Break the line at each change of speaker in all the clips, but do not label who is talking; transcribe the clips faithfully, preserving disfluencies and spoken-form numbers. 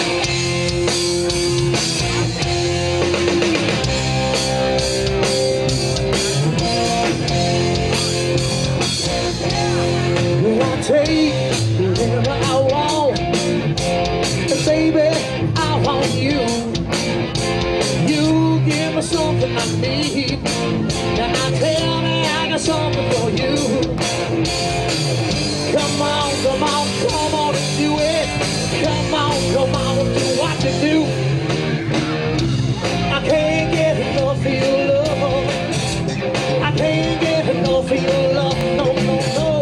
Take whatever I want, and baby, I want you. You give me something I need. Now tell me I got something for you. Come on, come on, come on and do it. Come on, come on, do what you do. I can't get enough of your love. I can't get enough of your love. No, no, no.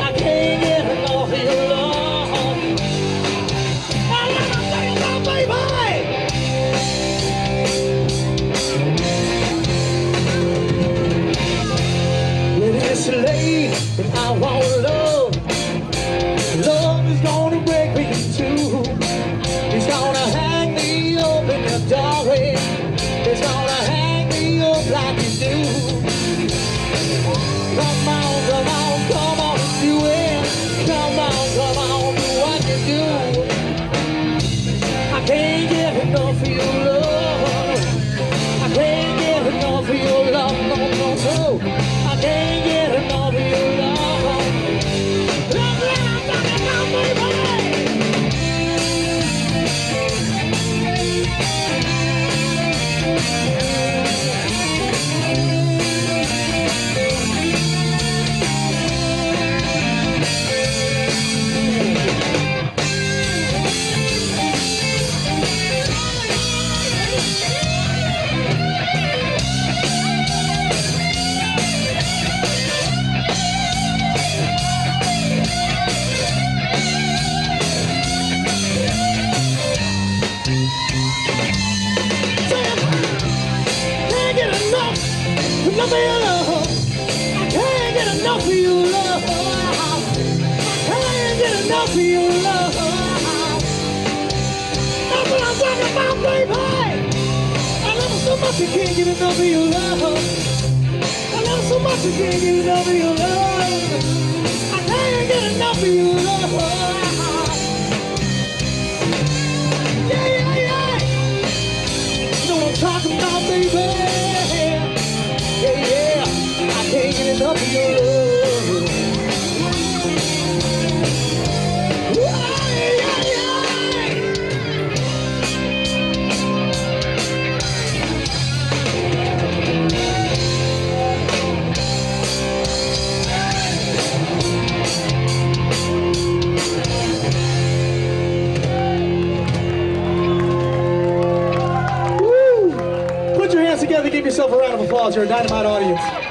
Late, and I want love. Love is gonna break me in two. It's gonna hang me up in the doorway. It's gonna hang me up like you do. Come on, come on, come on, do it. Come on, come on, do what you do. I can't get enough of your love. I can't get enough of your love. No, no, no. I can't get enough of your love. Love, love, love, love, baby. Enough of your love. I can't get enough of your love. I can't get enough of your love. That's what I'm talking about, baby. I love you so much I can't get enough of your love. I love you so much I can't get enough of your love. I can't get enough of your love. Yeah, yeah, yeah. You know what I'm talking about, baby. Yeah, yeah, I can't get enough of your love. Yeah, yeah, yeah. Woo! Put your hands together, give yourself a round of applause. You're a dynamite audience.